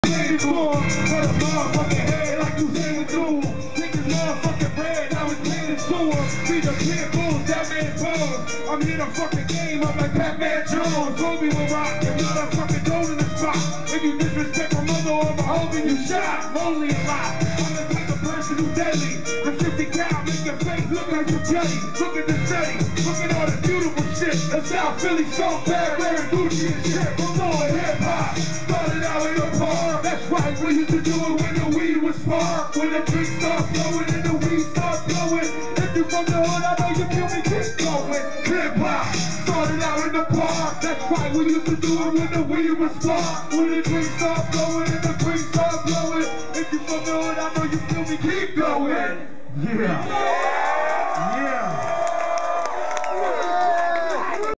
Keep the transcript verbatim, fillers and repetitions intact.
Storm, put a motherfucking head like you saying doom. Niggas motherfucking bread, now it's playing to him. Be the pit bulls, that man bones. I'm here to fucking game up like Batman Jones. Kobe will rock, and motherfucking don't in the spot. If you disrespect my mother or my homie, you shot. Lonely a lot. I'm the type of person who's deadly. The fifty cal make your face look like you jelly. Look at the study, look at all the beautiful shit. The South Philly so bad, wearing Gucci and shit. We're going hip hop. Started out in the park. That's right, we used to do it when the weed was spark. When the drinks start flowing and the weed start blowing. If you from the hood, I know you feel me, keep going. Hip hop. Started out in the park. That's right, we used to do it when the weed was spark. When the drinks start flowing and the drinks start blowing. If you from the hood, I know you feel me, keep going. Yeah.